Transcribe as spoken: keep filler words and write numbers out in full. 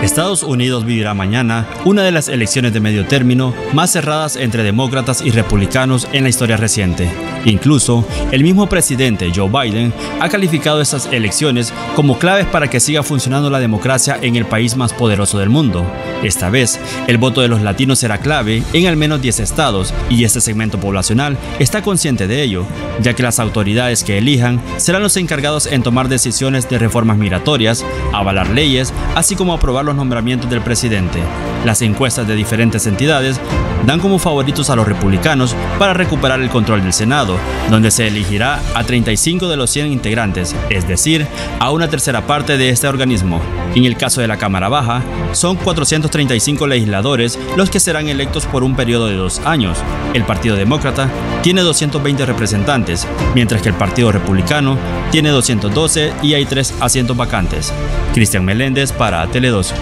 Estados Unidos vivirá mañana una de las elecciones de medio término más cerradas entre demócratas y republicanos en la historia reciente. Incluso, el mismo presidente Joe Biden ha calificado estas elecciones como claves para que siga funcionando la democracia en el país más poderoso del mundo. Esta vez, el voto de los latinos será clave en al menos diez estados y este segmento poblacional está consciente de ello, ya que las autoridades que elijan serán los encargados en tomar decisiones de reformas migratorias, avalar leyes, así como aprobar los nombramientos del presidente. Las encuestas de diferentes entidades dan como favoritos a los republicanos para recuperar el control del Senado, donde se elegirá a treinta y cinco de los cien integrantes, es decir, a una tercera parte de este organismo. En el caso de la Cámara Baja, son cuatrocientos treinta y cinco legisladores los que serán electos por un periodo de dos años. El Partido Demócrata tiene doscientos veinte representantes, mientras que el Partido Republicano tiene doscientos doce y hay tres asientos vacantes. Cristian Meléndez para Tele dos.